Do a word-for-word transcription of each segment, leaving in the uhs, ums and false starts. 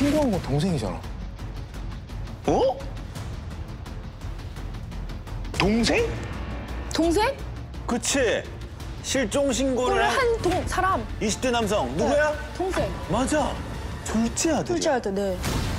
신고한 건 동생이잖아. 어? 동생? 동생? 그치. 실종 신고를 한 한 동, 사람. 이십 대 남성. 누구야? 네, 동생. 맞아. 둘째 아들이야. 둘째 아들, 네.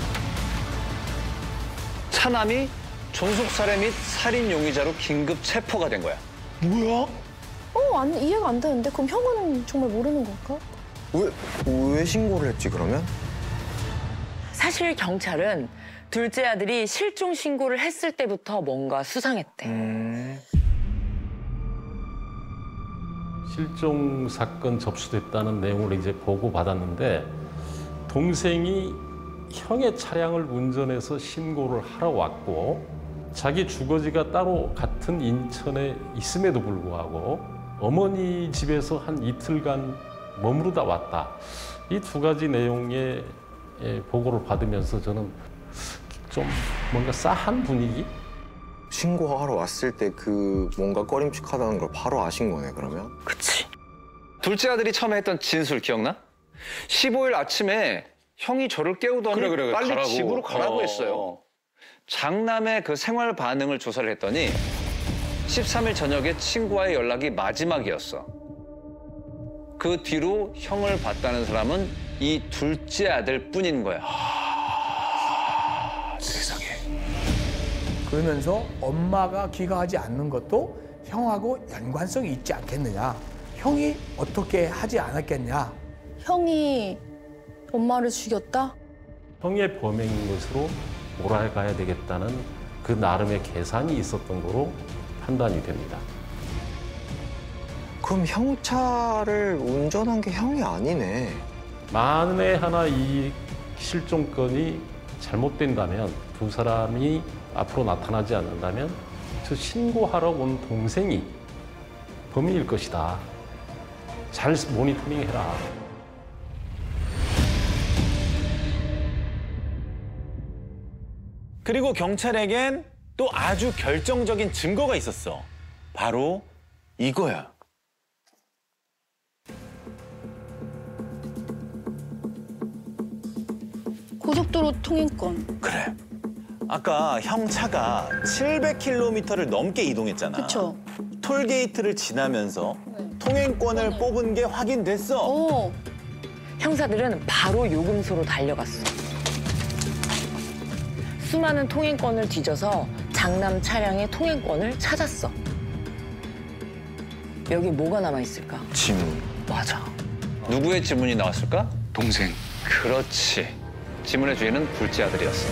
차남이 존속살해 및 살인 용의자로 긴급 체포가 된 거야. 뭐야? 어, 안, 이해가 안 되는데? 그럼 형은 정말 모르는 걸까? 왜, 왜 신고를 했지, 그러면? 사실 경찰은 둘째 아들이 실종 신고를 했을 때부터 뭔가 수상했대. 음... 실종 사건 접수됐다는 내용을 이제 보고받았는데 동생이 형의 차량을 운전해서 신고를 하러 왔고 자기 주거지가 따로 같은 인천에 있음에도 불구하고 어머니 집에서 한 이틀간 머무르다 왔다. 이 두 가지 내용의 보고를 받으면서 저는 좀 뭔가 싸한 분위기? 신고하러 왔을 때 그 뭔가 꺼림칙하다는 걸 바로 아신 거네, 그러면? 그치. 둘째 아들이 처음에 했던 진술 기억나? 십오 일 아침에 형이 저를 깨우더니 그래, 그래, 빨리 가라고. 집으로 가라고 어. 했어요. 장남의 그 생활 반응을 조사를 했더니 십삼 일 저녁에 친구와의 연락이 마지막이었어. 그 뒤로 형을 봤다는 사람은 이 둘째 아들 뿐인 거야. 세상에. 그러면서 엄마가 귀가하지 않는 것도 형하고 연관성이 있지 않겠느냐. 형이 어떻게 하지 않았겠냐. 형이 엄마를 죽였다? 형의 범행인 것으로 몰아가야 되겠다는 그 나름의 계산이 있었던 거로 판단이 됩니다. 그럼 형 차를 운전한 게 형이 아니네. 만에 하나 이 실종건이 잘못된다면 두 사람이 앞으로 나타나지 않는다면 저 신고하러 온 동생이 범인일 것이다. 잘 모니터링해라. 그리고 경찰에겐 또 아주 결정적인 증거가 있었어. 바로 이거야. 고속도로 통행권. 그래. 아까 형 차가 칠백 킬로미터를 넘게 이동했잖아. 그쵸. 톨게이트를 지나면서 네. 통행권을 네. 뽑은 게 확인됐어. 어. 형사들은 바로 요금소로 달려갔어. 수많은 통행권을 뒤져서 장남 차량의 통행권을 찾았어. 여기 뭐가 남아있을까? 지문. 맞아. 누구의 지문이 나왔을까? 동생. 그렇지. 지문의 주인은 둘째 아들이었어.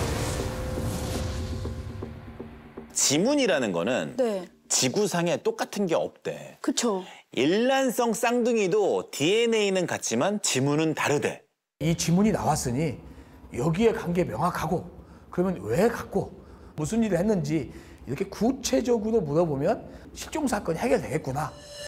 지문이라는 거는 네. 지구상에 똑같은 게 없대. 그쵸. 일란성 쌍둥이도 디엔에이는 같지만 지문은 다르대. 이 지문이 나왔으니 여기에 관계 명확하고 그러면 왜 갖고 무슨 일을 했는지 이렇게 구체적으로 물어보면 실종 사건이 해결되겠구나.